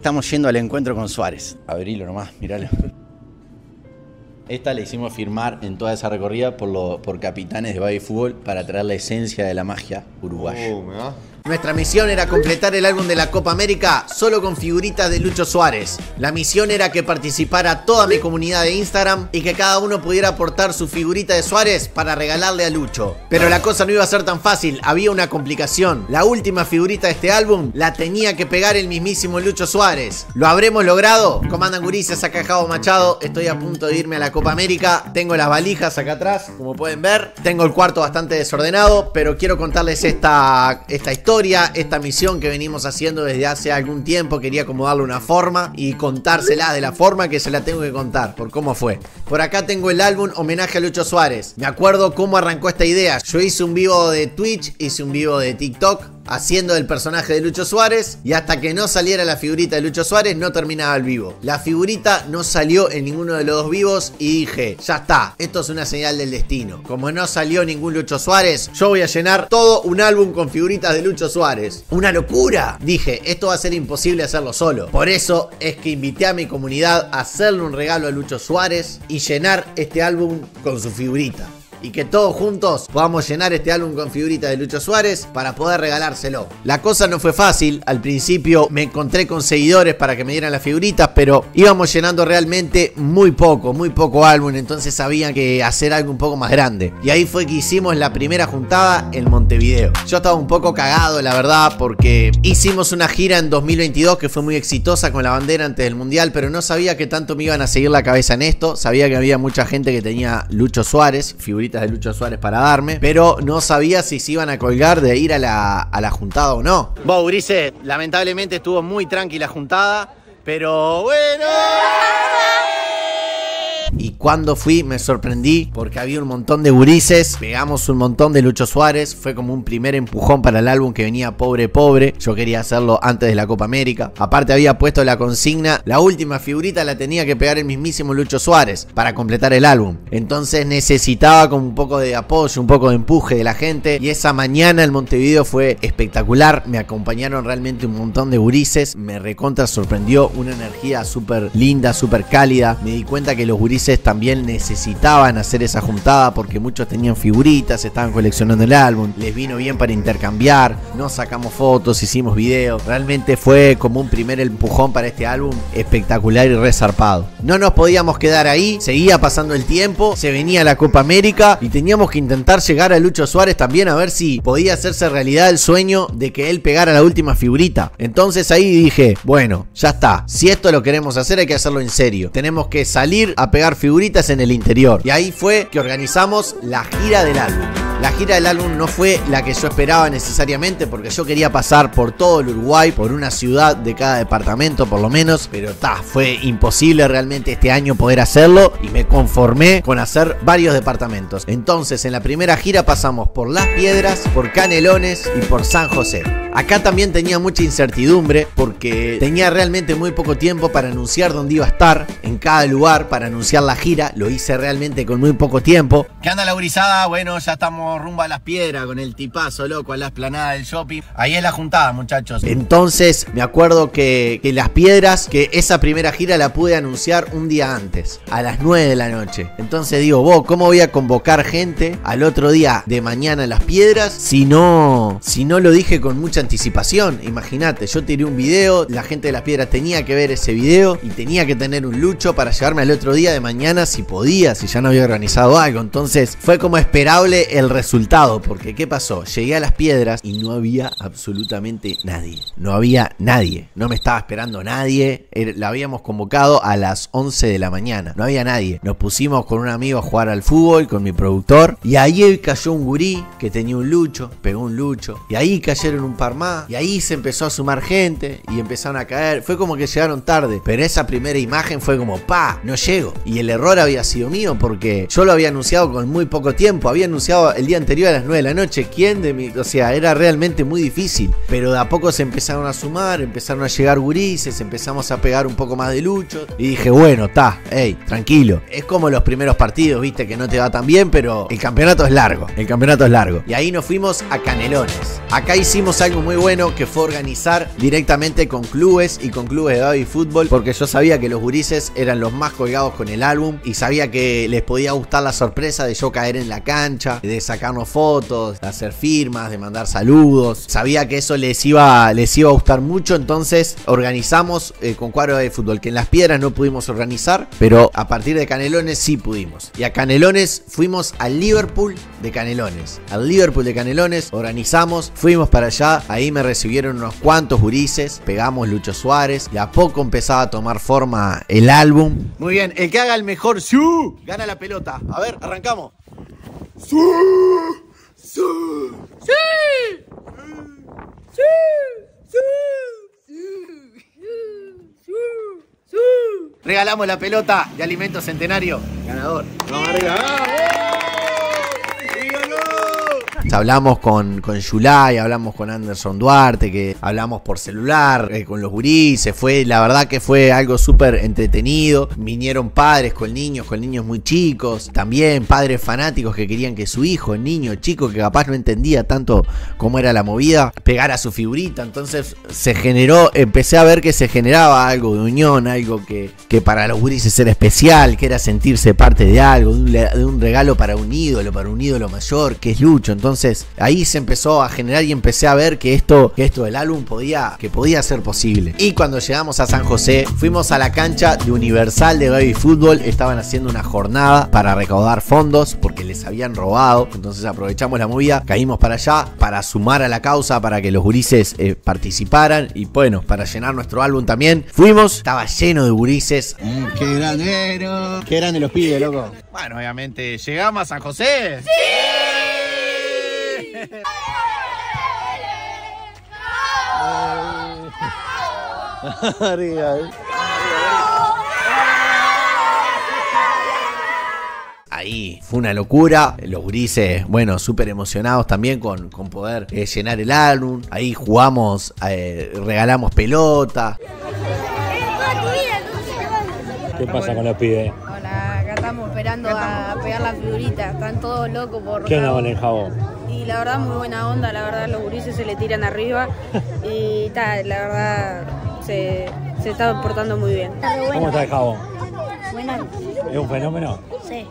estamos yendo al encuentro con Suárez. Abrilo nomás, miralo. Esta la hicimos firmar en toda esa recorrida por capitanes de Baby Fútbol para traer la esencia de la magia uruguaya. Nuestra misión era completar el álbum de la Copa América solo con figuritas de Lucho Suárez. La misión era que participara toda mi comunidad de Instagram y que cada uno pudiera aportar su figurita de Suárez para regalarle a Lucho. Pero la cosa no iba a ser tan fácil, había una complicación. La última figurita de este álbum la tenía que pegar el mismísimo Lucho Suárez. ¿Lo habremos logrado? Comandan gurises, acá Javo Machado. Estoy a punto de irme a la Copa América. Tengo las valijas acá atrás, como pueden ver. Tengo el cuarto bastante desordenado, pero quiero contarles esta historia, esta misión que venimos haciendo desde hace algún tiempo. Quería como darle una forma y contársela de la forma que se la tengo que contar, por cómo fue. Por acá tengo el álbum Homenaje a Lucho Suárez. Me acuerdo cómo arrancó esta idea. Yo hice un vivo de Twitch, hice un vivo de TikTok haciendo el personaje de Lucho Suárez, y hasta que no saliera la figurita de Lucho Suárez no terminaba el vivo. La figurita no salió en ninguno de los dos vivos y dije, ya está, esto es una señal del destino. Como no salió ningún Lucho Suárez, yo voy a llenar todo un álbum con figuritas de Lucho Suárez. ¡Una locura! Dije, esto va a ser imposible hacerlo solo. Por eso es que invité a mi comunidad a hacerle un regalo a Lucho Suárez y llenar este álbum con su figurita. Y que todos juntos podamos llenar este álbum con figuritas de Lucho Suárez para poder regalárselo. La cosa no fue fácil. Al principio me encontré con seguidores para que me dieran las figuritas, pero íbamos llenando realmente muy poco álbum. Entonces había que hacer algo un poco más grande. Y ahí fue que hicimos la primera juntada en Montevideo. Yo estaba un poco cagado, la verdad, porque hicimos una gira en 2022 que fue muy exitosa con la bandera antes del Mundial, pero no sabía que tanto me iban a seguir la cabeza en esto. Sabía que había mucha gente que tenía Lucho Suárez, figuritas de Lucho Suárez para darme, pero no sabía si se iban a colgar de ir a la juntada o no. Vos, gurises, lamentablemente estuvo muy tranquila la juntada, pero bueno. Y cuando fui me sorprendí porque había un montón de gurises, pegamos un montón de Lucho Suárez, fue como un primer empujón para el álbum que venía pobre. Yo quería hacerlo antes de la Copa América. Aparte había puesto la consigna, la última figurita la tenía que pegar el mismísimo Lucho Suárez para completar el álbum. Entonces necesitaba como un poco de apoyo, un poco de empuje de la gente, y esa mañana el Montevideo fue espectacular. Me acompañaron realmente un montón de gurises, me recontra sorprendió, una energía súper linda, súper cálida. Me di cuenta que los gurises también necesitaban hacer esa juntada porque muchos tenían figuritas, estaban coleccionando el álbum, les vino bien para intercambiar, nos sacamos fotos, hicimos videos. Realmente fue como un primer empujón para este álbum espectacular y resarpado. No nos podíamos quedar ahí, seguía pasando el tiempo, se venía la Copa América y teníamos que intentar llegar a Lucho Suárez también, a ver si podía hacerse realidad el sueño de que él pegara la última figurita. Entonces ahí dije, bueno, ya está, si esto lo queremos hacer hay que hacerlo en serio, tenemos que salir a pegar figuritas en el interior. Y ahí fue que organizamos la gira del álbum. La gira del álbum no fue la que yo esperaba necesariamente, porque yo quería pasar por todo el Uruguay, por una ciudad de cada departamento por lo menos, pero fue imposible realmente este año poder hacerlo y me conformé con hacer varios departamentos. Entonces en la primera gira pasamos por Las Piedras, por Canelones y por San José. Acá también tenía mucha incertidumbre porque tenía realmente muy poco tiempo para anunciar dónde iba a estar en cada lugar, para anunciar la gira. Lo hice realmente con muy poco tiempo. ¿Qué anda la gurizada? Bueno, ya estamos rumbo a Las Piedras con el tipazo loco a la explanada del shopping. Ahí es la juntada, muchachos. Entonces me acuerdo que Las Piedras, que esa primera gira la pude anunciar un día antes, a las 9 de la noche. Entonces digo, vos, ¿cómo voy a convocar gente al otro día de mañana a Las Piedras si no lo dije con mucha anticipación? Imagínate, yo tiré un video, la gente de Las Piedras tenía que ver ese video y tenía que tener un Lucho para llevarme al otro día de mañana si podía, si ya no había organizado algo. Entonces fue como esperable el resultado, porque ¿qué pasó? Llegué a Las Piedras y no había absolutamente nadie. No había nadie, no me estaba esperando nadie. La habíamos convocado a las 11 de la mañana, no había nadie. Nos pusimos con un amigo a jugar al fútbol, con mi productor, y ahí cayó un gurí que tenía un Lucho, pegó un Lucho, y ahí cayeron un par más, y ahí se empezó a sumar gente y empezaron a caer. Fue como que llegaron tarde, pero esa primera imagen fue como no llego. Y el error había sido mío porque yo lo había anunciado con muy poco tiempo, había anunciado el día anterior a las 9 de la noche. ¿Quién de mí? O sea, era realmente muy difícil, pero de a poco se empezaron a sumar, empezaron a llegar gurises, empezamos a pegar un poco más de Lucho y dije, bueno, hey, tranquilo, es como los primeros partidos, viste, que no te va tan bien, pero el campeonato es largo, y ahí nos fuimos a Canelones. Acá hicimos algo muy bueno, que fue organizar directamente con clubes y con clubes de baby fútbol, porque yo sabía que los gurises eran los más colgados con el álbum y sabía que les podía gustar la sorpresa de yo caer en la cancha, de sacarnos fotos, de hacer firmas, de mandar saludos. Sabía que eso les iba a gustar mucho, entonces organizamos con cuadro de fútbol, que en Las Piedras no pudimos organizar, pero a partir de Canelones sí pudimos. Y a Canelones fuimos al Liverpool de Canelones. Al Liverpool de Canelones organizamos, fuimos para allá, ahí me recibieron unos cuantos gurises, pegamos Lucho Suárez y a poco empezaba a tomar forma el álbum. Muy bien, el que haga el mejor ¡sí! Gana la pelota. A ver, arrancamos. ¡Sí! ¡Sí! ¡Sí! ¡Sí! ¡Sí! Regalamos la pelota de Alimento Centenario. Ganador. Vamos arriba. Hablamos con Yulay, hablamos con Anderson Duarte, que hablamos por celular, con los gurises. La verdad que fue algo súper entretenido. Vinieron padres con niños muy chicos. También padres fanáticos que querían que su hijo, niño chico, que capaz no entendía tanto cómo era la movida, pegara su figurita. Entonces empecé a ver que se generaba algo de unión, algo que para los gurises era especial, que era sentirse parte de algo, de un regalo para un ídolo mayor, que es Lucho. Entonces ahí se empezó a generar y empecé a ver que esto del álbum podía ser posible. Y cuando llegamos a San José, fuimos a la cancha de Universal de Baby Fútbol. Estaban haciendo una jornada para recaudar fondos porque les habían robado. Entonces aprovechamos la movida, caímos para allá para sumar a la causa, para que los gurises participaran y bueno, para llenar nuestro álbum también. Fuimos, estaba lleno de gurises. ¡Qué grandero! ¡Qué grande los pibes, loco! Bueno, obviamente, ¿llegamos a San José? ¡Sí! Ahí fue una locura. Los gurises, bueno, súper emocionados también con poder llenar el álbum. Ahí jugamos, regalamos pelota. ¿Qué pasa con los pibes? Hola, acá estamos esperando a pegar la figurita. Están todos locos por... ¿Qué onda con el jabón? Y la verdad muy buena onda, la verdad los gurises se le tiran arriba y tal, la verdad se está portando muy bien. ¿Cómo está el jabón? Bueno. ¿Es un fenómeno? Sí.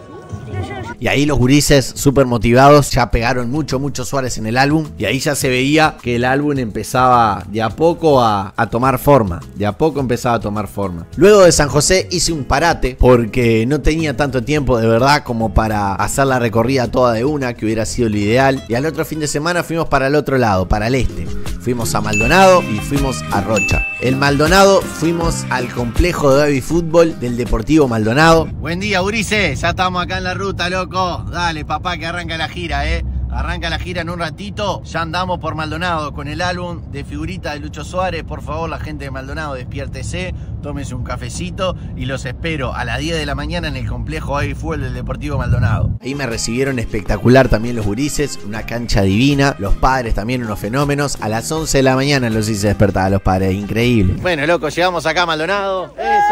Y ahí los gurises súper motivados ya pegaron mucho Suárez en el álbum. Y ahí ya se veía que el álbum empezaba de a poco a tomar forma. De a poco empezaba a tomar forma. Luego de San José hice un parate porque no tenía tanto tiempo de verdad como para hacer la recorrida toda de una, que hubiera sido lo ideal. Y al otro fin de semana fuimos para el otro lado, para el este. Fuimos a Maldonado y fuimos a Rocha. El Maldonado fuimos al complejo de baby fútbol del Deportivo Maldonado. Buen día, gurises. Ya estamos acá en la ruta, loco. Dale, papá, que arranca la gira, Arranca la gira en un ratito. Ya andamos por Maldonado con el álbum de figuritas de Lucho Suárez. Por favor, la gente de Maldonado, despiértese, tómese un cafecito y los espero a las 10 de la mañana en el complejo Baby Fútbol del Deportivo Maldonado. Ahí me recibieron espectacular también los gurises, una cancha divina. Los padres también unos fenómenos. A las 11 de la mañana los hice despertar a los padres, increíble. Bueno, loco, llegamos acá a Maldonado.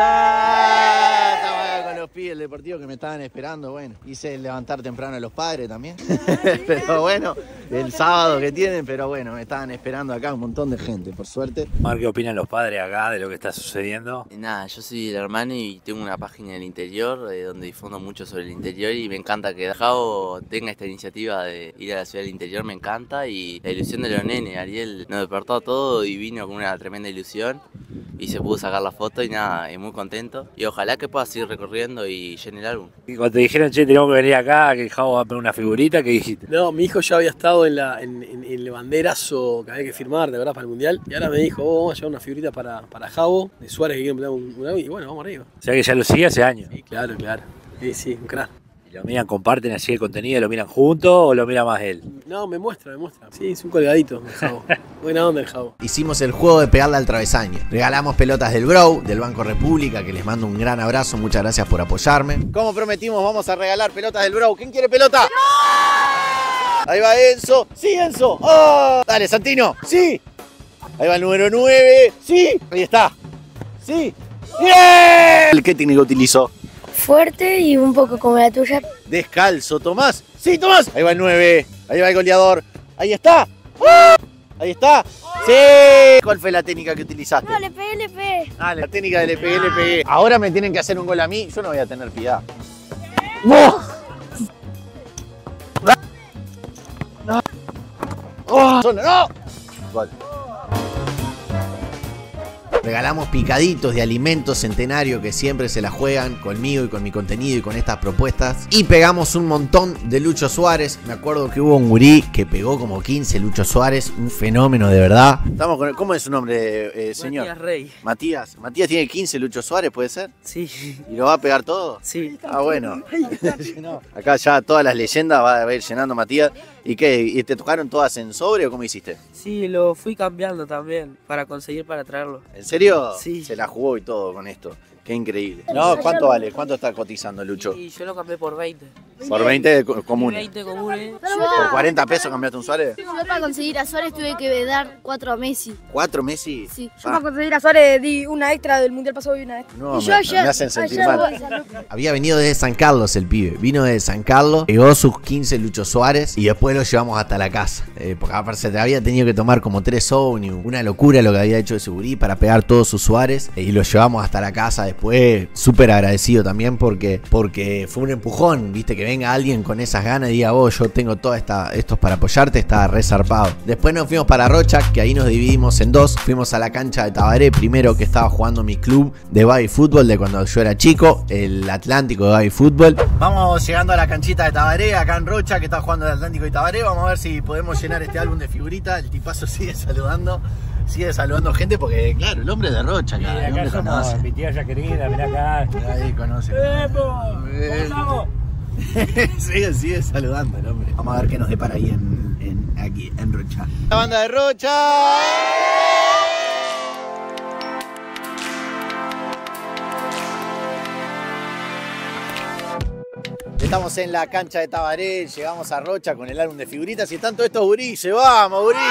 ¡Esa! Los pibes del Deportivo que me estaban esperando, bueno, hice levantar temprano a los padres también, pero bueno, el sábado que tienen, pero bueno, me estaban esperando acá un montón de gente, por suerte. Mar, ¿qué opinan los padres acá de lo que está sucediendo? Nada, yo soy el hermano y tengo una página en el interior donde difundo mucho sobre el interior y me encanta que Javo tenga esta iniciativa de ir a la ciudad del interior, me encanta, y la ilusión de los nenes. Ariel nos despertó todo y vino con una tremenda ilusión y se pudo sacar la foto y nada, y muy contento, y ojalá que pueda seguir recorriendo y llene el álbum. Y cuando te dijeron, che, tenemos que venir acá, que el Javo va a poner una figurita, ¿qué dijiste? No, mi hijo ya había estado en el banderazo que había que firmar, de verdad, para el Mundial, y ahora me dijo, vamos a llevar una figurita para Javo, de Suárez, que quiere poner un álbum, y bueno, vamos arriba. O sea que ya lo sigue hace años. Sí, claro. Sí, un crack. ¿Lo miran, comparten así el contenido, lo miran juntos o lo mira más él? No, me muestra. Sí, es un colgadito el Javo. Buena onda el Javo. Hicimos el juego de pegarle al travesaño. Regalamos pelotas del Bro, del Banco República, que les mando un gran abrazo. Muchas gracias por apoyarme. Como prometimos, vamos a regalar pelotas del Bro. ¿Quién quiere pelota? ¡No! Ahí va Enzo. ¡Sí, Enzo! ¡Oh! Dale, Santino. ¡Sí! Ahí va el número 9. ¡Sí! Ahí está. ¡Sí! ¡Bien! ¿Qué técnica utilizó? Fuerte y un poco como la tuya. Descalzo, Tomás. ¡Sí, Tomás! Ahí va el 9. Ahí va el goleador. ¡Ahí está! ¡Ah! Ahí está. ¡Sí! ¿Cuál fue la técnica que utilizaste? No, le pegué, le pegué. Ah, la técnica de le pegué, le pegué. Ahora me tienen que hacer un gol a mí, yo no voy a tener piedad. ¡Oh! ¡Oh! ¡No! Gol. Regalamos picaditos de alimentos centenario que siempre se la juegan conmigo y con mi contenido y con estas propuestas. Y pegamos un montón de Lucho Suárez. Me acuerdo que hubo un gurí que pegó como 15 Lucho Suárez. Un fenómeno de verdad. Estamos con, ¿cómo es su nombre, señor? Matías Rey. Matías. Matías tiene 15 Lucho Suárez, ¿puede ser? Sí. ¿Y lo va a pegar todo? Sí. Ah, bueno. Acá ya todas las leyendas va a ir llenando Matías. ¿Y qué? ¿Y te tocaron todas en sobre o cómo hiciste? Sí, lo fui cambiando también para conseguir para traerlo. ¿En serio? Sí. Se la jugó y todo con esto. Qué increíble. No, ¿cuánto vale? ¿Cuánto está cotizando, Lucho? Y yo lo cambié por 20. Por 20 comunes. 20 comunes. ¿Por 40 pesos cambiaste un Suárez? Yo para conseguir a Suárez tuve que dar 4 a Messi. ¿4 Messi? Sí. Yo para conseguir a Suárez di una extra del mundial pasado y una extra. No, Y yo me hacen sentir ayer mal. Había venido desde San Carlos el pibe. Vino desde San Carlos, pegó sus 15 Lucho Suárez y después lo llevamos hasta la casa. Porque aparte se había tenido que tomar como 3 ómnibus. Una locura lo que había hecho de segurí para pegar todos sus Suárez. Y lo llevamos hasta la casa después. Súper agradecido también porque fue un empujón. Viste, que venga alguien con esas ganas y diga, yo tengo toda estos para apoyarte, está resarpado. Después nos fuimos para Rocha, que ahí nos dividimos en dos. Fuimos a la cancha de Tabaré, primero que estaba jugando mi club de baby fútbol de cuando yo era chico, el Atlántico de baby fútbol. Vamos llegando a la canchita de Tabaré, acá en Rocha, que está jugando el Atlántico de Tabaré. Vamos a ver si podemos llenar este álbum de figuritas. El tipazo sigue saludando gente porque, claro, el hombre de Rocha, acá, el hombre conoce. Mi tía ya querida, mirá acá. Ahí conoce. ¡Vamos! sigue saludando el hombre. Vamos a ver qué nos depara ahí aquí en Rocha. La banda de Rocha. Estamos en la cancha de Tabaré, llegamos a Rocha con el álbum de figuritas y están todos estos gurises, vamos gurises,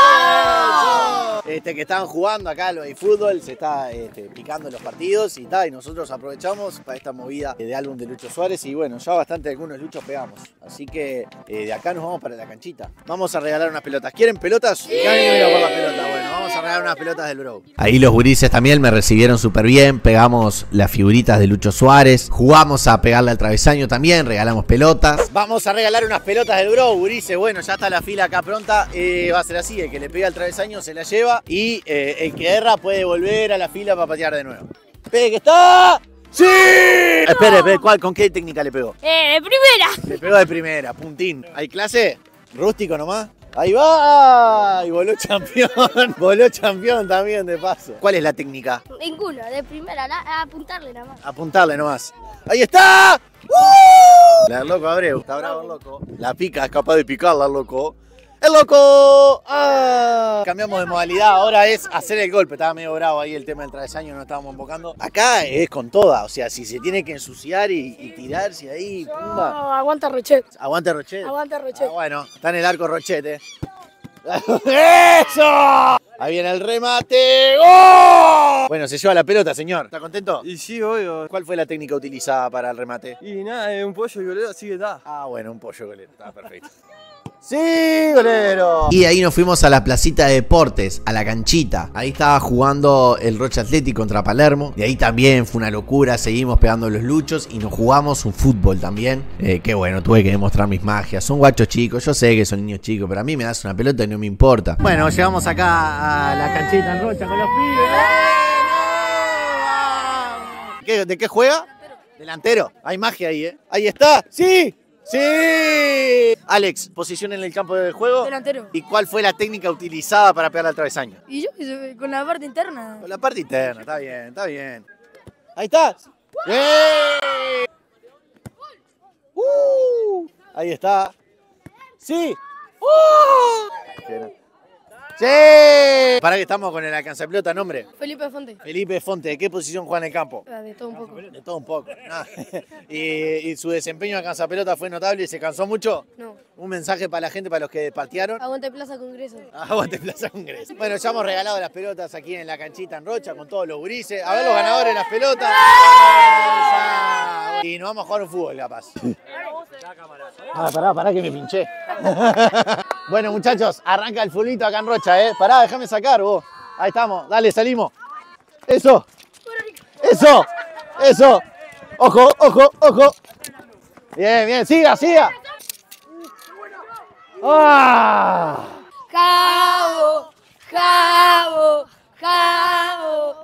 que están jugando acá lo de fútbol, se está picando los partidos y nosotros aprovechamos para esta movida de álbum de Lucho Suárez y bueno, ya bastante algunos luchos pegamos, así que de acá nos vamos para la canchita. Vamos a regalar unas pelotas, ¿quieren pelotas? Sí. Ya venimos por la pelota, bueno, vamos a regalar unas pelotas del Bro. Ahí los gurises también me recibieron súper bien, pegamos las figuritas de Lucho Suárez, jugamos a pegarle al travesaño también, regalamos pelotas. Vamos a regalar unas pelotas del Bro, gurises. Bueno, ya está la fila acá pronta. Va a ser así, el que le pega al travesaño se la lleva y el que erra puede volver a la fila para patear de nuevo. ¡Pegue que está! ¡Sí! Espere, ¿con qué técnica le pegó? De primera. Le pegó de primera, puntín. ¿Hay clase? ¿Rústico nomás? ¡Ahí va! Y voló campeón. Voló campeón también de paso. ¿Cuál es la técnica? Ninguna, de primera, a apuntarle nada más. Apuntarle nomás. ¡Ahí está! La del loco Abreu. Está bravo el loco. La pica, es capaz de picarla el loco. ¡El loco! ¡Ah! Cambiamos de modalidad, ahora es hacer el golpe. Estaba medio bravo ahí el tema del travesaño, no estábamos invocando. Acá es con toda, o sea, si se tiene que ensuciar y tirarse ahí, pumba. No, aguanta Rochet. ¿Aguante Rochet? Aguanta Rochet. Ah, bueno, está en el arco Rochet, ¡Eso! Ahí viene el remate. ¡Gol! Bueno, se lleva la pelota, señor. ¿Está contento? Y sí, obvio. ¿Cuál fue la técnica utilizada para el remate? Y nada, es un pollo y golero, así que está. Ah, bueno, un pollo golero. Está perfecto. ¡Sí, golero! Y ahí nos fuimos a la placita de deportes, a la canchita. Ahí estaba jugando el Rocha Atlético contra Palermo. Y ahí también fue una locura. Seguimos pegando los luchos y nos jugamos un fútbol también. Que bueno, tuve que demostrar mis magias. Son guachos chicos, yo sé que son niños chicos, pero a mí me das una pelota y no me importa. Bueno, llegamos acá a la canchita en Rocha con los pibes. ¿De qué juega? Delantero. Hay magia ahí, Ahí está. ¡Sí! ¡Sí! Alex, posición en el campo de juego. Delantero. ¿Y cuál fue la técnica utilizada para pegar al travesaño? Y yo con la parte interna. Con la parte interna, está bien, está bien. Ahí está. ¡Eh! Ahí está. ¡Sí! ¡Sí! Para que estamos con el alcanzapelota, nombre. Felipe Fonte. Felipe Fonte, ¿de qué posición juega en el campo? De todo un poco. De todo un poco. Ah. ¿Y su desempeño en alcanzapelota fue notable? ¿Se cansó mucho? No. Un mensaje para la gente, para los que patearon. Aguante Plaza Congreso. Aguante Plaza Congreso. Bueno, ya hemos regalado las pelotas aquí en la canchita en Rocha con todos los gurises. A ver los ganadores de las pelotas. Y nos vamos a jugar un fútbol, capaz. Pará que me pinché. Bueno, muchachos, arranca el fulito acá en Rocha, ¿eh? Pará, déjame sacar, vos. Ahí estamos, dale, salimos. Eso. Eso. Eso. Ojo, ojo, ojo. Bien, bien, siga, siga. ¡Ah! Jabo, jabo, jabo.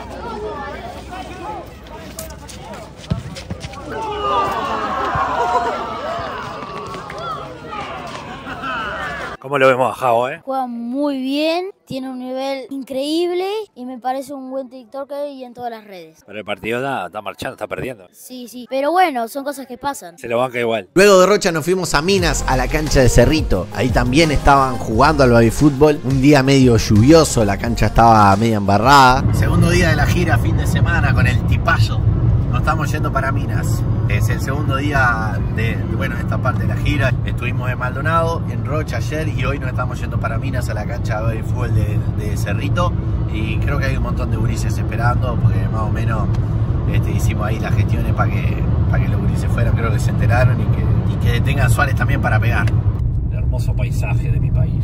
¿Cómo lo vemos a Javo, Juega muy bien, tiene un nivel increíble y me parece un buen TikToker y en todas las redes. Pero el partido está marchando, está perdiendo. Sí, sí, pero bueno, son cosas que pasan. Se lo banca igual. Luego de Rocha nos fuimos a Minas, a la cancha de Cerrito. Ahí también estaban jugando al baby fútbol. Un día medio lluvioso, la cancha estaba media embarrada. Segundo día de la gira, fin de semana, con el tipazo. Nos estamos yendo para Minas. Es el segundo día de esta parte de la gira. Estuvimos en Maldonado, en Rocha ayer y hoy nos estamos yendo para Minas a la cancha de baby fútbol de Cerrito. Y creo que hay un montón de gurises esperando porque más o menos hicimos ahí las gestiones para que los gurises fueran. Creo que se enteraron y que tengan Suárez también para pegar. El hermoso paisaje de mi país.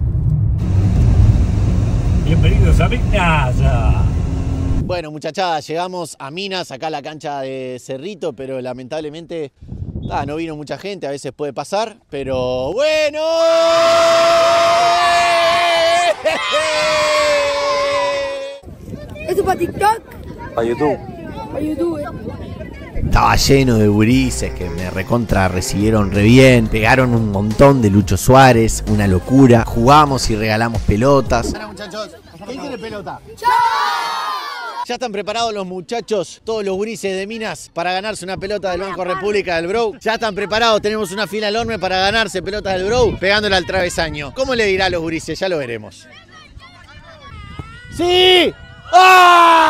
Bienvenidos a Minas. Bueno, muchachada, llegamos a Minas, acá a la cancha de Cerrito, pero lamentablemente no vino mucha gente, a veces puede pasar, pero bueno. ¿Esto para TikTok? Para YouTube. Para YouTube. Estaba lleno de gurises que me recontra recibieron re bien, pegaron un montón de Lucho Suárez, una locura, jugamos y regalamos pelotas. Bueno, muchachos, ¿quién quiere pelota? ¡Yo! Ya están preparados los muchachos, todos los gurises de Minas, para ganarse una pelota del Banco República del Bro. Ya están preparados, tenemos una fila enorme para ganarse pelotas del Bro, pegándola al travesaño. ¿Cómo le dirá a los gurises? Ya lo veremos. ¡Sí! ¡Ah!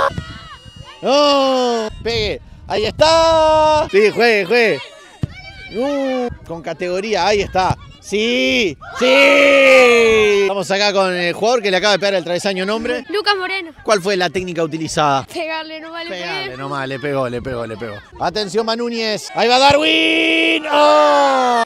¡No! ¡Pegue! ¡Ahí está! Sí, juegue, juegue. Con categoría, ahí está. ¡Sí! ¡Sí! Estamos acá con el jugador que le acaba de pegar el travesaño, ¿nombre? Lucas Moreno. ¿Cuál fue la técnica utilizada? Pegarle nomás, le Pegarle pegué. nomás, le pegó, le pegó, le pegó. Atención, Manúñez. Ahí va Darwin. ¡Oh!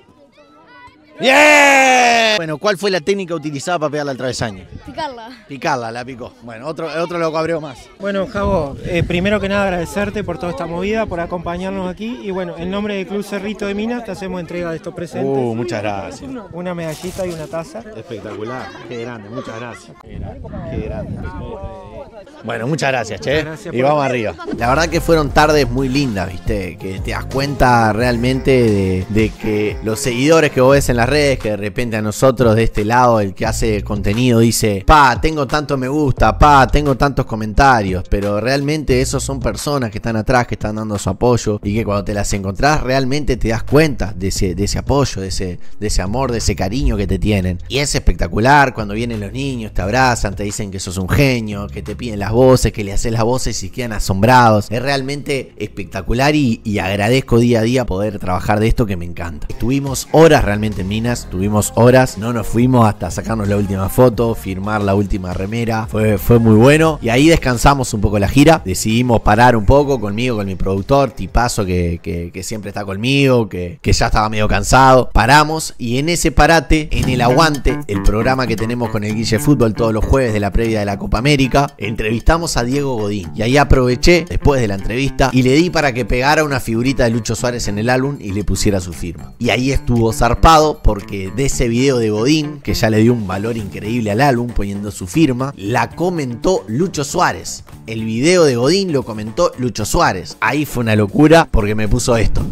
¡Bien! Bueno, ¿cuál fue la técnica utilizada para pegarle al travesaño? Picarla. Picarla, la picó. Bueno, otro lo cabreó más. Bueno, Javo, primero que nada agradecerte por toda esta movida, por acompañarnos aquí. Y bueno, en nombre del Club Cerrito de Minas te hacemos entrega de estos presentes. Muchas gracias. Una medallita y una taza. Espectacular. Qué grande, muchas gracias. Qué grande. Bueno, muchas gracias, che. Gracias y vamos arriba. La verdad que fueron tardes muy lindas, ¿viste? Que te das cuenta realmente de que los seguidores que vos ves en las redes, que de repente a nosotros de este lado, el que hace contenido dice, tengo tanto me gusta, tengo tantos comentarios, pero realmente esos son personas que están atrás, que están dando su apoyo y que cuando te las encontrás realmente te das cuenta de ese apoyo, de ese amor, de ese cariño que te tienen. Y es espectacular cuando vienen los niños, te abrazan, te dicen que sos un genio, que te piden las voces, que le haces las voces y quedan asombrados. Es realmente espectacular y agradezco día a día poder trabajar de esto que me encanta. Estuvimos horas realmente en Minas, tuvimos horas, no nos fuimos hasta sacarnos la última foto, firmar la última remera, fue muy bueno y ahí descansamos un poco la gira, decidimos parar un poco conmigo, con mi productor, tipazo que siempre está conmigo, que ya estaba medio cansado, paramos y en ese parate, en el aguante, el programa que tenemos con el Guille Fútbol todos los jueves de la previa de la Copa América, entrevistamos a Diego Godín y ahí aproveché después de la entrevista y le di para que pegara una figurita de Lucho Suárez en el álbum y le pusiera su firma. Y ahí estuvo zarpado porque de ese video de Godín, que ya le dio un valor increíble al álbum poniendo su firma, la comentó Lucho Suárez. El video de Godín lo comentó Lucho Suárez. Ahí fue una locura porque me puso esto.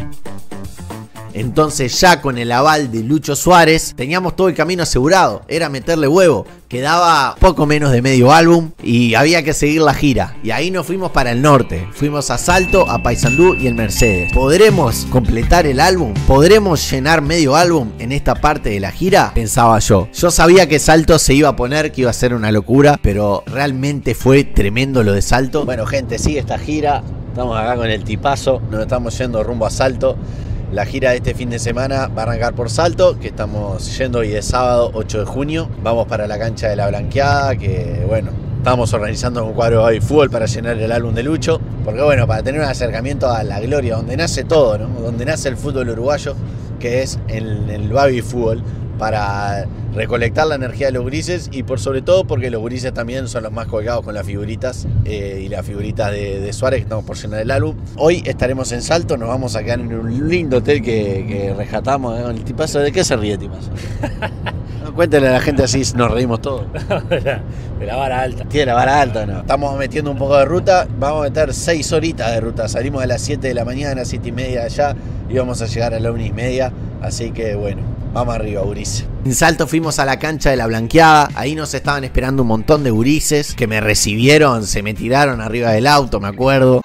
Entonces ya con el aval de Lucho Suárez teníamos todo el camino asegurado, era meterle huevo. Quedaba poco menos de medio álbum y había que seguir la gira. Y ahí nos fuimos para el norte, fuimos a Salto, a Paysandú y el Mercedes. ¿Podremos completar el álbum? ¿Podremos llenar medio álbum en esta parte de la gira? Pensaba yo. Yo sabía que Salto se iba a poner, que iba a ser una locura, pero realmente fue tremendo lo de Salto. Bueno gente, sigue esta gira, estamos acá con el tipazo, nos estamos yendo rumbo a Salto. La gira de este fin de semana va a arrancar por Salto, que estamos yendo hoy de sábado 8 de junio. Vamos para la cancha de La Blanqueada, que bueno, estamos organizando un cuadro de fútbol para llenar el álbum de Lucho. Porque bueno, para tener un acercamiento a la gloria, donde nace todo, ¿no? Donde nace el fútbol uruguayo, que es el baby fútbol, para recolectar la energía de los gurises y por sobre todo porque los gurises también son los más colgados con las figuritas y las figuritas de Suárez que estamos por llenar el álbum. Hoy estaremos en Salto, nos vamos a quedar en un lindo hotel que rescatamos. El tipazo, ¿de qué se ríe, tipazo? No, cuéntale a la gente así nos reímos todos. De la vara alta. Tiene la vara alta, ¿no? Estamos metiendo un poco de ruta, vamos a meter 6 horitas de ruta. Salimos a las 7 de la mañana, 7 y media de allá y vamos a llegar a la 1 y media. Así que bueno, vamos arriba, gurises. En Salto fuimos a la cancha de la Blanqueada, ahí nos estaban esperando un montón de gurises que me recibieron, se me tiraron arriba del auto, me acuerdo.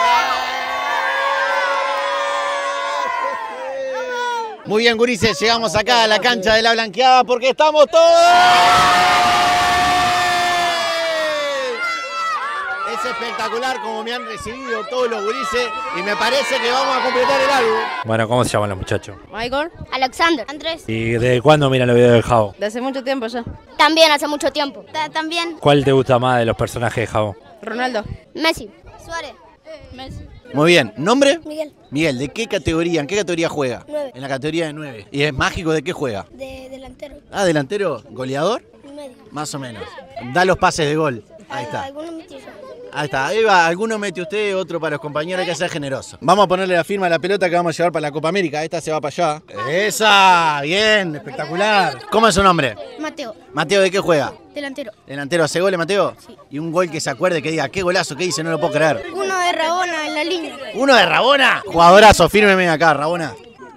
Muy bien, gurises, llegamos acá a la cancha de la Blanqueada porque estamos todos. Es espectacular como me han recibido todos los gurises y me parece que vamos a completar el álbum. Bueno, ¿cómo se llaman los muchachos? Michael. Alexander. Andrés. ¿Y desde cuándo miran los videos del Javo? De hace mucho tiempo ya. También hace mucho tiempo. También. ¿Cuál te gusta más de los personajes de Javo? Ronaldo. Messi. Suárez. Messi. Muy bien, ¿nombre? Miguel. Miguel, ¿de qué categoría? ¿En qué categoría juega? 9. En la categoría de 9. ¿Y es mágico de qué juega? De delantero. Ah, delantero, goleador, Medio. más o menos. Da los pases de gol. Ahí está. Algunos metidos. Ahí está, ahí va, alguno mete usted, otro para los compañeros, hay que ser generoso. Vamos a ponerle la firma a la pelota que vamos a llevar para la Copa América, esta se va para allá. ¡Esa! Bien, espectacular. ¿Cómo es su nombre? Mateo. Mateo, ¿de qué juega? Delantero. ¿Delantero hace goles, Mateo? Sí. Y un gol que se acuerde, que diga, qué golazo que hice, no lo puedo creer. Uno de Rabona en la línea. ¿Uno de Rabona? Jugadorazo, fírmeme acá, Rabona.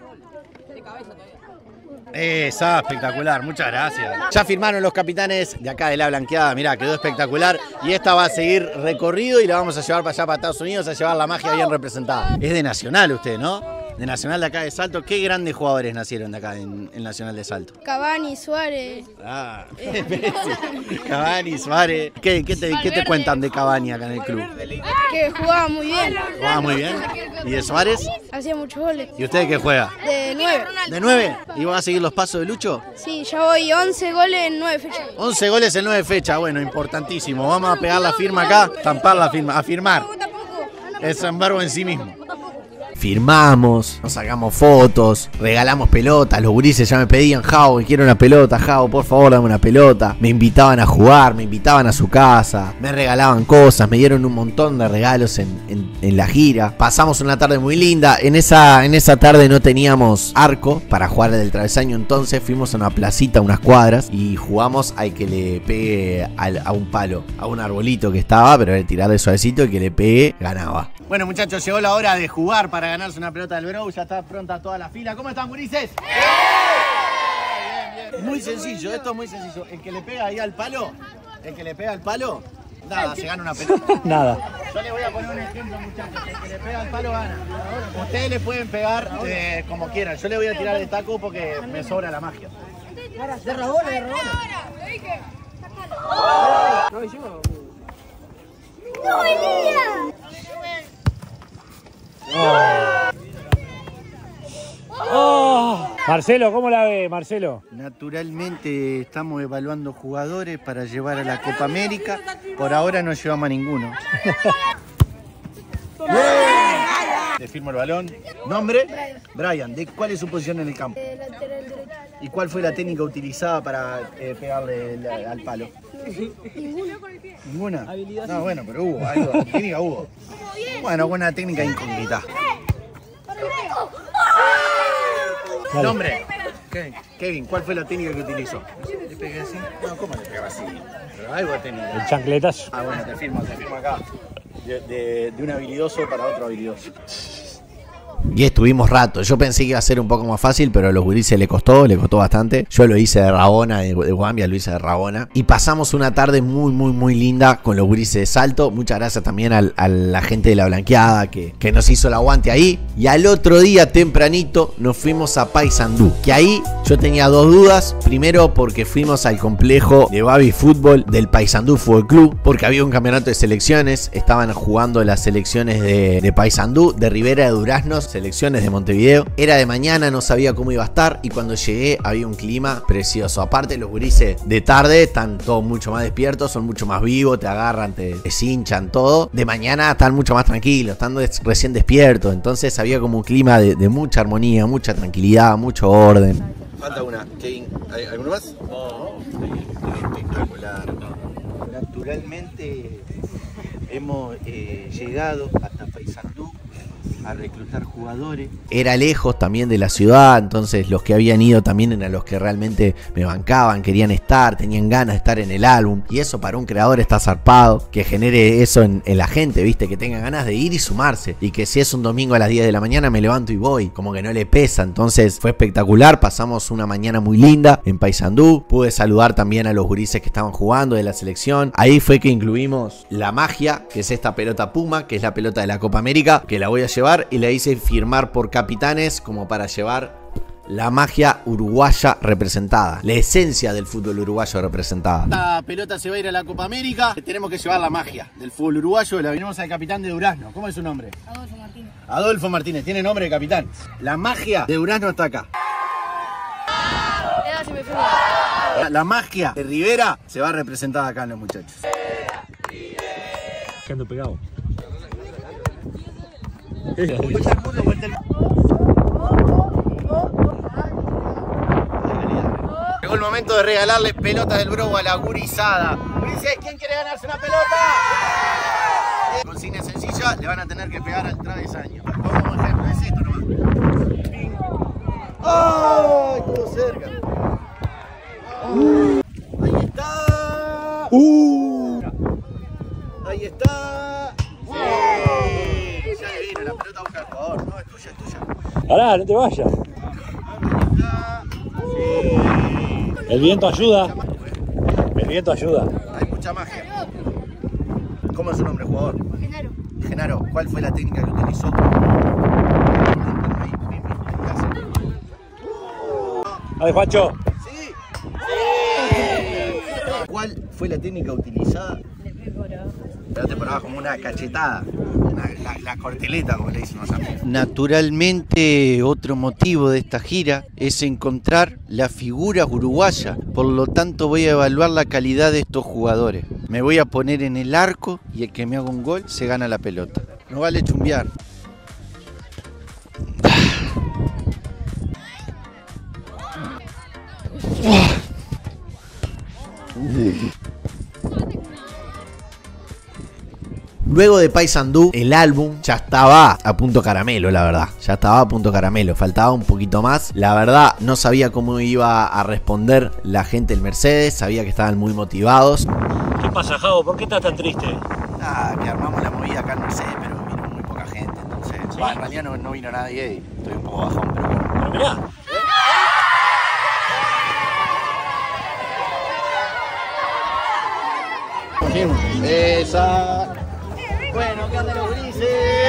Esa, espectacular, muchas gracias. Ya firmaron los capitanes de acá de la Blanqueada, mirá, quedó espectacular. Y esta va a seguir recorrido y la vamos a llevar para allá, para Estados Unidos, a llevar la magia bien representada. Es de Nacional usted, ¿no? De Nacional de acá de Salto. ¿Qué grandes jugadores nacieron de acá en Nacional de Salto? Cavani, Suárez. Ah, Cavani, Suárez. ¿Qué te cuentan de Cavani acá en el club? Que jugaba muy bien. ¿Jugaba muy bien? ¿Y de Suárez? Hacía muchos goles. ¿Y usted qué juega? De 9. ¿De 9? ¿Y va a seguir los pasos de Lucho? Sí, ya voy 11 goles en 9 fechas. 11 goles en 9 fechas, bueno, importantísimo. Vamos a pegar la firma acá, estampar la firma, a firmar. Es un verbo en sí mismo. Firmamos, nos sacamos fotos, regalamos pelotas, los gurises ya me pedían, Javo, quiero una pelota, Javo, por favor dame una pelota. Me invitaban a jugar, me invitaban a su casa, me regalaban cosas, me dieron un montón de regalos en la gira. Pasamos una tarde muy linda, en esa tarde no teníamos arco para jugar del travesaño, entonces fuimos a una placita, unas cuadras, y jugamos al que le pegue a un palo, a un arbolito que estaba, pero el tirarle suavecito, el que le pegue ganaba. Bueno, muchachos, llegó la hora de jugar para ganarse una pelota del Bro. Ya está pronta toda la fila. ¿Cómo están, gurises? Bien, bien. Muy sencillo, esto es muy sencillo. El que le pega ahí al palo, nada, se gana una pelota. Nada. Yo les voy a poner un ejemplo, muchachos. El que le pega al palo gana. Ustedes le pueden pegar como quieran. Yo le voy a tirar de taco porque me sobra la magia. De Rabona, de Rabona. Marcelo, ¿cómo la ve, Marcelo? Naturalmente estamos evaluando jugadores para llevar a la Copa América. Por ahora no llevamos a ninguno. Le firmo el balón. ¿Nombre? Brian. ¿Cuál es su posición en el campo? Lateral derecho. ¿Y cuál fue la técnica utilizada para pegarle al palo? ¿Ninguna? No, bueno, pero hubo algo. Técnica hubo. Bueno, buena técnica incógnita. Nombre. Kevin, ¿cuál fue la técnica que utilizó? ¿Le pegué así? No, ¿cómo le pegaba así? Pero algo de técnica. El chancletazo. Ah, bueno, te firmo acá. De un habilidoso para otro habilidoso. Y estuvimos rato. Yo pensé que iba a ser un poco más fácil, pero a los gurises le costó bastante. Yo lo hice de Rabona, de Guambia, lo hice de Rabona. Y pasamos una tarde muy linda con los gurises de Salto. Muchas gracias también a la gente de la Blanqueada que nos hizo el aguante ahí. Y al otro día, tempranito, nos fuimos a Paysandú. Que ahí yo tenía dos dudas. Primero, porque fuimos al complejo de Baby Fútbol del Paysandú Fútbol Club. Porque había un campeonato de selecciones. Estaban jugando las selecciones de Paysandú, de Rivera de Duraznos selecciones de Montevideo. Era de mañana, no sabía cómo iba a estar y cuando llegué había un clima precioso. Aparte los gurises de tarde están todos mucho más despiertos, son mucho más vivos, te agarran, te cinchan, todo. De mañana están mucho más tranquilos, están recién despiertos. Entonces había como un clima de mucha armonía, mucha tranquilidad, mucho orden. Falta una. ¿Hay alguno más? Espectacular. Naturalmente hemos llegado hasta Paysandú a reclutar jugadores. Era lejos también de la ciudad, entonces los que habían ido también eran los que realmente me bancaban, querían estar, tenían ganas de estar en el álbum. Y eso para un creador está zarpado, que genere eso en la gente, viste, que tenga ganas de ir y sumarse. Y que si es un domingo a las 10 de la mañana me levanto y voy, como que no le pesa. Entonces fue espectacular, pasamos una mañana muy linda en Paysandú. Pude saludar también a los gurises que estaban jugando de la selección. Ahí fue que incluimos la magia, que es esta pelota Puma, que es la pelota de la Copa América, que la voy a llevar y la hice firmar por capitanes como para llevar la magia uruguaya representada, la esencia del fútbol uruguayo representada. La pelota se va a ir a la Copa América, tenemos que llevar la magia del fútbol uruguayo. La vinimos al capitán de Durazno. ¿Cómo es su nombre? Adolfo Martínez. Adolfo Martínez, tiene nombre de capitán. La magia de Durazno está acá. La magia de Rivera se va representada acá en los muchachos. ¿Qué ando pegado? Llegó el momento de regalarle pelotas del Bro a la gurizada. Dice, ¿quién quiere ganarse una pelota? Consigna sencilla, le van a tener que pegar al travesaño. Como un ejemplo, es esto nomás. ¡Ay! Estuvo cerca. Ahí está. Ahí está. Sí. Ya le viene la pelota a buscar al jugador. No, es tuya, es tuya. Pará, no te vayas. Sí. El viento ayuda. El viento ayuda. Hay mucha magia. ¿Cómo es su nombre, jugador? Genaro. Genaro, ¿cuál fue la técnica que utilizó? Dale, Juancho. Sí. ¿Cuál fue la técnica utilizada? Espérate por abajo, como una cachetada. La corteleta, como le dicen los amigos. Naturalmente, otro motivo de esta gira es encontrar las figuras uruguayas. Por lo tanto, voy a evaluar la calidad de estos jugadores. Me voy a poner en el arco y el que me haga un gol se gana la pelota. No vale chumbear. Luego de Paysandú, el álbum ya estaba a punto caramelo, la verdad. Ya estaba a punto caramelo, faltaba un poquito más. La verdad, no sabía cómo iba a responder la gente del Mercedes, sabía que estaban muy motivados. ¿Qué pasa, Javo? ¿Por qué estás tan triste? Ah, que armamos la movida acá en Mercedes, pero vino muy poca gente, entonces... ¿Sí? En realidad no vino nadie y estoy un poco bajón, pero bueno. Pero mirá. Esa... Bueno, ¿qué onda los grises?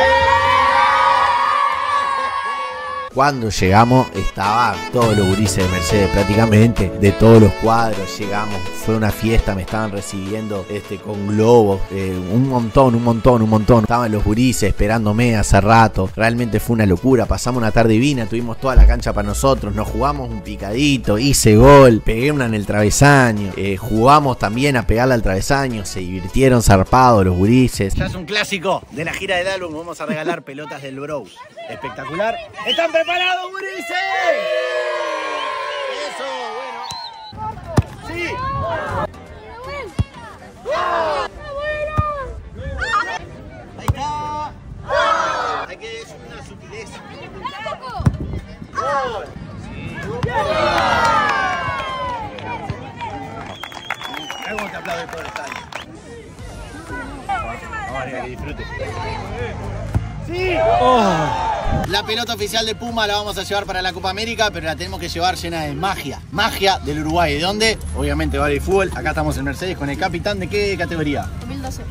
Cuando llegamos estaban todos los gurises de Mercedes, prácticamente de todos los cuadros llegamos, fue una fiesta, me estaban recibiendo con globos, un montón, estaban los gurises esperándome hace rato, realmente fue una locura, pasamos una tarde divina, tuvimos toda la cancha para nosotros, nos jugamos un picadito, hice gol, pegué una en el travesaño, jugamos también a pegarle al travesaño, se divirtieron zarpados los gurises. Ya es un clásico de la gira del álbum, vamos a regalar pelotas del Bro. Espectacular. ¿Están preparados, gurises? Eso, bueno. Sí. Ahí está. Hay que es una sutileza. Gol. ¿Cómo te aplaude todo el estadio? Vamos arriba, que disfrute. ¡Sí! La pelota oficial de Puma la vamos a llevar para la Copa América, pero la tenemos que llevar llena de magia. Magia del Uruguay. ¿De dónde? Obviamente va de fútbol. Acá estamos en Mercedes con el capitán. ¿De qué categoría? 2012.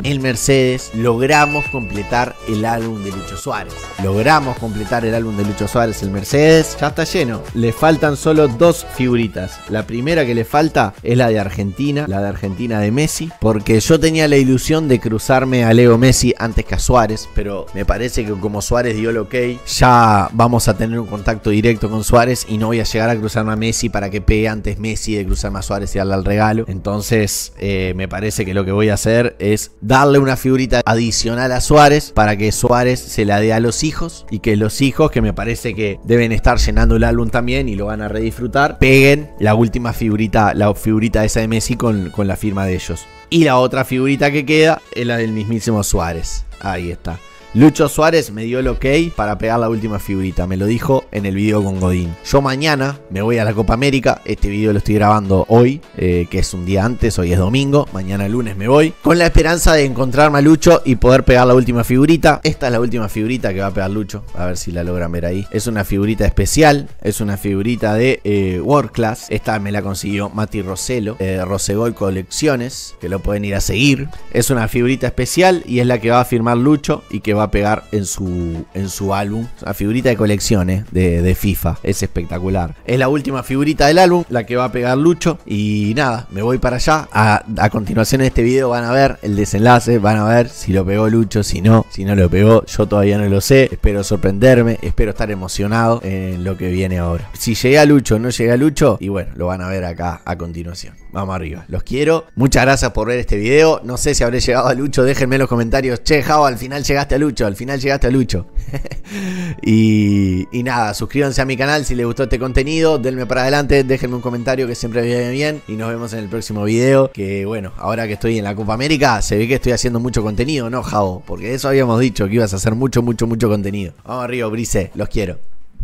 el Mercedes, logramos completar el álbum de Lucho Suárez. Logramos completar el álbum de Lucho Suárez, el Mercedes. Ya está lleno. Le faltan solo 2 figuritas. La primera que le falta es la de Argentina de Messi, porque yo tenía la ilusión de cruzarme a Leo Messi antes que a Suárez, pero me parece que como Suárez dio el ok, ya vamos a tener un contacto directo con Suárez y no voy a llegar a cruzarme a Messi para que pegue antes Messi de cruzarme a Suárez y darle el regalo. Entonces me parece que lo que voy a hacer es darle una figurita adicional a Suárez para que Suárez se la dé a los hijos y que los hijos, que me parece que deben estar llenando el álbum también y lo van a redisfrutar, peguen la última figurita, la figurita esa de Messi con la firma de ellos. Y la otra figurita que queda es la del mismísimo Suárez. Ahí está. Lucho Suárez me dio el ok para pegar la última figurita. Me lo dijo en el video con Godín. Yo mañana me voy a la Copa América. Este video lo estoy grabando hoy, que es un día antes. Hoy es domingo. Mañana lunes me voy. Con la esperanza de encontrarme a Lucho y poder pegar la última figurita. Esta es la última figurita que va a pegar Lucho. A ver si la logran ver ahí. Es una figurita especial. Es una figurita de World Class. Esta me la consiguió Mati Roselo. Rosegol Colecciones. Que lo pueden ir a seguir. Es una figurita especial y es la que va a firmar Lucho y que va a pegar en su álbum. Una figurita de colecciones de FIFA. Es espectacular. Es la última figurita del álbum, la que va a pegar Lucho. Y nada, me voy para allá. A continuación de este video van a ver el desenlace. Van a ver si lo pegó Lucho, si no lo pegó. Yo todavía no lo sé. Espero sorprenderme. Espero estar emocionado en lo que viene ahora. Si llegué a Lucho o no llegué a Lucho. Y bueno, lo van a ver acá a continuación. Vamos arriba. Los quiero. Muchas gracias por ver este video. No sé si habré llegado a Lucho. Déjenme en los comentarios. Che, Jao, al final llegaste a Lucho. Al final llegaste a Lucho. y nada, suscríbanse a mi canal si les gustó este contenido. Denme para adelante. Déjenme un comentario que siempre viene bien. Y nos vemos en el próximo video. Que bueno, ahora que estoy en la Copa América, se ve que estoy haciendo mucho contenido, ¿no, Jao? Porque eso habíamos dicho, que ibas a hacer mucho contenido. Vamos arriba, Brice. Los quiero.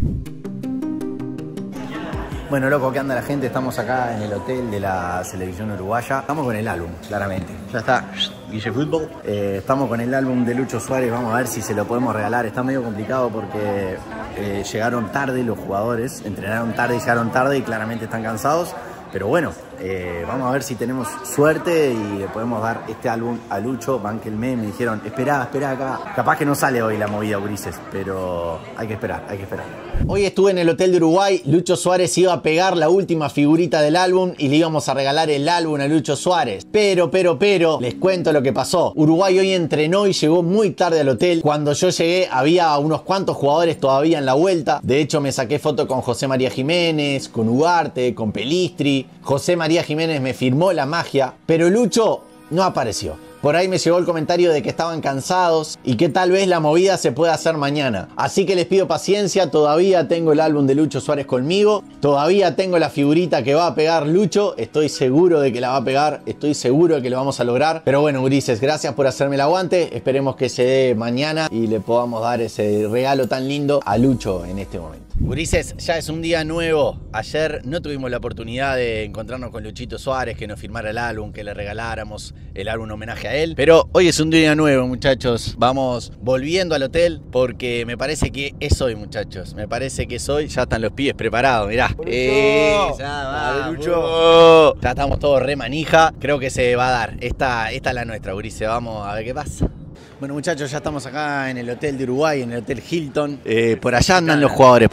Bueno, loco, ¿qué anda la gente? Estamos acá en el hotel de la selección uruguaya. Estamos con el álbum, claramente. Ya está, Guille Fútbol. Estamos con el álbum de Lucho Suárez. Vamos a ver si se lo podemos regalar. Está medio complicado porque llegaron tarde los jugadores. Entrenaron tarde y llegaron tarde y claramente están cansados. Pero bueno, vamos a ver si tenemos suerte y le podemos dar este álbum a Lucho. Bánquenme, me dijeron, espera acá. Capaz que no sale hoy la movida, Ulises, pero hay que esperar. Hoy estuve en el hotel de Uruguay. Lucho Suárez iba a pegar la última figurita del álbum y le íbamos a regalar el álbum a Lucho Suárez. Pero, les cuento lo que pasó. Uruguay hoy entrenó y llegó muy tarde al hotel. Cuando yo llegué había unos cuantos jugadores todavía en la vuelta. De hecho me saqué foto con José María Jiménez, con Ugarte, con Pelistri. José María Jiménez me firmó la magia, pero Lucho no apareció. Por ahí me llegó el comentario de que estaban cansados y que tal vez la movida se pueda hacer mañana. Así que les pido paciencia, todavía tengo el álbum de Lucho Suárez conmigo. Todavía tengo la figurita que va a pegar Lucho. Estoy seguro de que la va a pegar, estoy seguro de que lo vamos a lograr. Pero bueno, gurises, gracias por hacerme el aguante. Esperemos que se dé mañana y le podamos dar ese regalo tan lindo a Lucho en este momento. Gurises, ya es un día nuevo. Ayer no tuvimos la oportunidad de encontrarnos con Luchito Suárez, que nos firmara el álbum, que le regaláramos el álbum en homenaje a él. Pero hoy es un día nuevo, muchachos. Vamos volviendo al hotel porque me parece que es hoy, muchachos. Me parece que es hoy. Ya están los pibes preparados, mirá. Ya estamos todos re manija. Creo que se va a dar. Esta es la nuestra, gurises. Vamos a ver qué pasa. Bueno, muchachos, ya estamos acá en el hotel de Uruguay, en el hotel Hilton. Por allá andan los jugadores,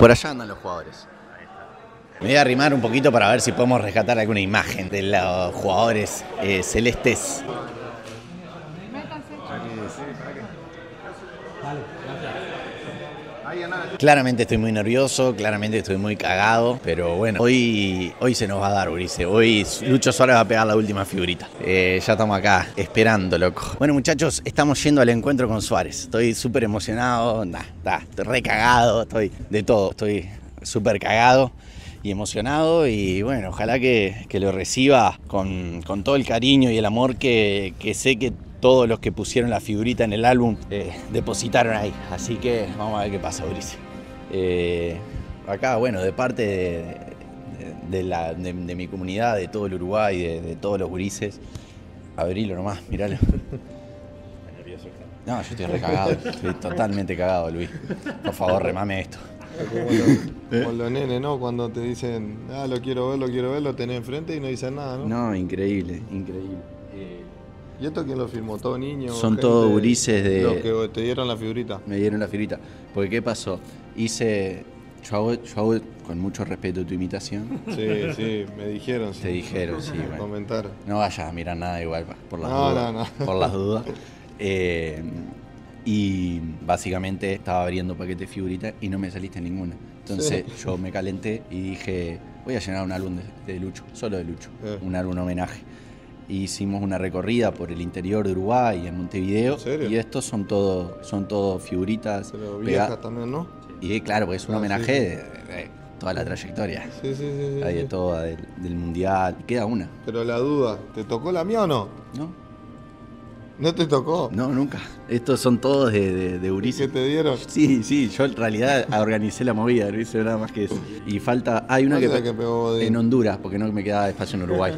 Me voy a arrimar un poquito para ver si podemos rescatar alguna imagen de los jugadores celestes. Claramente estoy muy nervioso, claramente estoy muy cagado, pero bueno, hoy se nos va a dar, Ulises. Hoy Lucho Suárez va a pegar la última figurita. Ya estamos acá esperando, loco. Bueno, muchachos, estamos yendo al encuentro con Suárez. Estoy súper emocionado, estoy re cagado, estoy de todo, estoy súper cagado y emocionado. Y bueno, ojalá que lo reciba con todo el cariño y el amor que sé que todos los que pusieron la figurita en el álbum depositaron ahí. Así que vamos a ver qué pasa, Ulises. Acá, bueno, de parte de mi comunidad, de todo el Uruguay, de todos los gurises. Abrilo nomás, miralo. No, yo estoy re cagado, estoy totalmente cagado, Luis. Por favor, remame esto. Con los nenes, ¿no? Cuando te dicen, lo quiero ver, lo tenés enfrente y no dicen nada, ¿no? No, increíble. ¿Y esto quién lo firmó? ¿Todo niño? Son todos gurises de... Los que te dieron la figurita. Me dieron la figurita. Porque ¿qué pasó? Yo hago con mucho respeto tu imitación. Sí, me dijeron. Te dijeron, sí. Bueno. Comentaron. No vayas a mirar nada igual, por las dudas. No. Por las dudas. Y básicamente estaba abriendo paquete de figuritas y no me saliste ninguna. Entonces yo me calenté y dije, voy a llenar un álbum de Lucho, solo de Lucho, un álbum homenaje. Hicimos una recorrida por el interior de Uruguay, en Montevideo. ¿En serio? Y estos son todo figuritas. Pero viejas también, ¿no? Y claro, porque es un homenaje de toda la trayectoria. Sí. Hay de todo, del mundial. Y queda una. Pero la duda, ¿te tocó la mía o no? No. ¿No te tocó? No, nunca. Estos son todos de Ulises. ¿Qué te dieron? Sí, yo en realidad organicé la movida, no hice nada más que eso. Y falta, hay una que pegó en Honduras, porque no me quedaba espacio en Uruguay.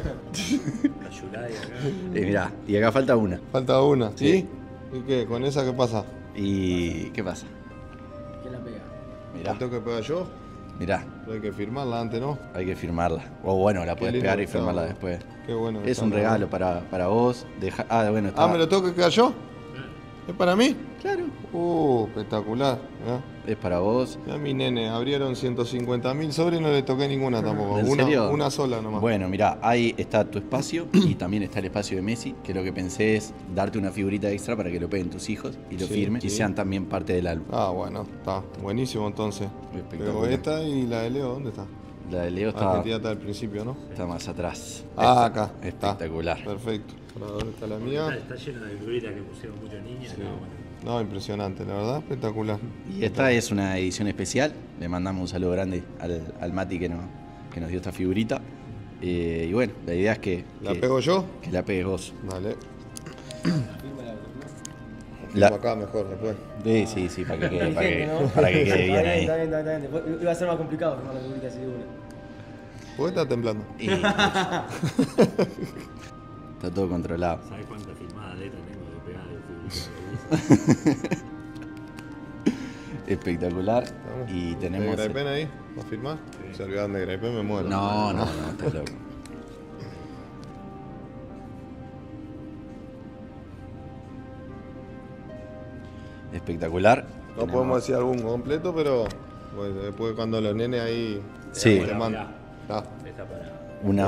Mirá, y acá falta una. Falta una, ¿sí? ¿Y qué? ¿Con esa qué pasa? ¿Y qué pasa? ¿Quién la pega? Mirá. ¿La tengo que pegar yo? Mirá. Pero hay que firmarla antes, ¿no? Hay que firmarla. O bueno, la puedes pegar y firmarla después. Qué bueno. Es un regalo para vos. Bueno, está... ¿me lo tengo que quedar yo? ¿Es para mí? Claro. Espectacular. Es para vos. A mi nene, abrieron 150.000 sobres y no le toqué ninguna tampoco. ¿En serio? Una sola nomás. Bueno, mirá, ahí está tu espacio y también está el espacio de Messi, que lo que pensé es darte una figurita extra para que lo peguen tus hijos y lo firmen y sean también parte del álbum. Bueno, está buenísimo entonces. Pero esta y la de Leo, ¿dónde está? La de Leo está... Argentina está al principio, ¿no? Está más atrás. Acá. Espectacular. Perfecto. ¿Dónde está la mía? Está lleno de figuritas que pusieron muchos niños. Sí. No, impresionante, la verdad, espectacular. Y esta es una edición especial. Le mandamos un saludo grande al Mati que nos dio esta figurita. Y bueno, la idea es que... ¿La pego yo? Que la pegues vos. Dale. La... acá mejor después. Sí, para que quede bien ahí. Está bien. Iba a ser más complicado firmar la figurita así de una. ¿Por qué estás temblando? Está todo controlado. ¿Sabes cuántas filmadas de esta tengo de pegar de figuritas? Espectacular. Y tenemos... ¿De Graipen ahí? ¿Vas a firmar? Si se olvidan de Graipen me muero. No, estás loco. Espectacular. No podemos decir algún completo, pero pues, después cuando los nenes ahí te mandan. Una.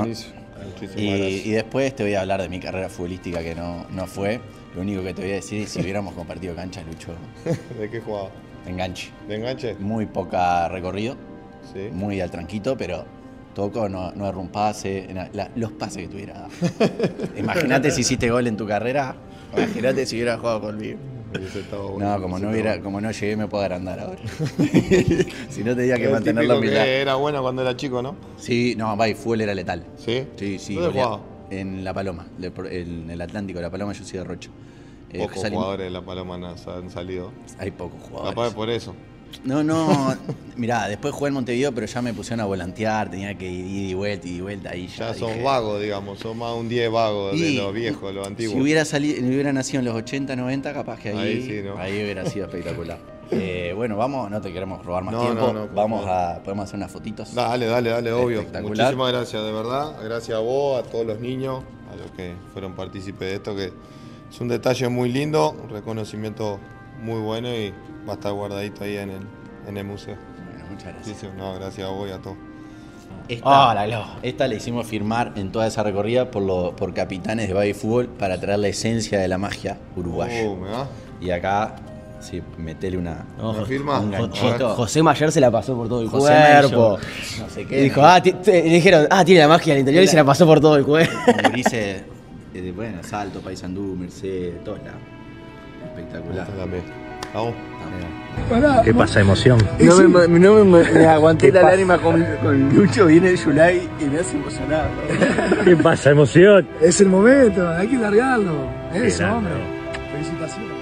Y después te voy a hablar de mi carrera futbolística que no fue. Lo único que te voy a decir es si hubiéramos compartido cancha, Lucho. ¿De qué jugaba? De enganche. ¿De enganche? Muy poca recorrido. Sí. Muy al tranquito, pero toco, no era un pase. Los pases que tuviera dado. Imagínate si hiciste gol en tu carrera. Imagínate si hubieras jugado conmigo. No, como no llegué me puedo agrandar ahora. Si no tenía que mantener la humildad. Era bueno cuando era chico, ¿no? Sí, no, fútbol era letal. ¿Sí? Sí. ¿Dónde jugaba? En La Paloma, en el Atlántico, La Paloma, yo soy de Rocha. Pocos jugadores de La Paloma han salido. Hay pocos jugadores. Capaz por eso. No, mirá, después jugué en Montevideo, pero ya me pusieron a volantear, tenía que ir y vuelta ahí ya. Ya son vagos, digamos, son más un 10 vagos de los viejos, los antiguos. Si hubiera nacido en los 80, 90, capaz que ahí hubiera sido espectacular. Bueno, vamos, no te queremos robar más tiempo. Podemos hacer unas fotitos. Dale, obvio. Muchísimas gracias, de verdad. Gracias a vos, a todos los niños, a los que fueron partícipes de esto, que es un detalle muy lindo, un reconocimiento muy bueno y va a estar guardadito ahí en el museo. Bueno, muchas gracias. Sí, gracias a vos y a todos. Esta la hicimos firmar en toda esa recorrida por capitanes de Baby Fútbol para traer la esencia de la magia uruguaya. Y acá, sí, metele un ganchito. José Mayer se la pasó por todo el cuerpo. No sé qué. Dijo, le dijeron, tiene la magia al interior y se la pasó por todo el cuerpo. Gurises, bueno, Salto, Paysandú, Mercedes, todos lados. Espectacular. Vamos. ¿Qué pasa, emoción? No me aguanté la lágrima con Lucho, viene el Yulai y me hace emocionar. ¿Qué pasa, emoción? Es el momento, hay que largarlo. Eso, hombre. Felicitaciones.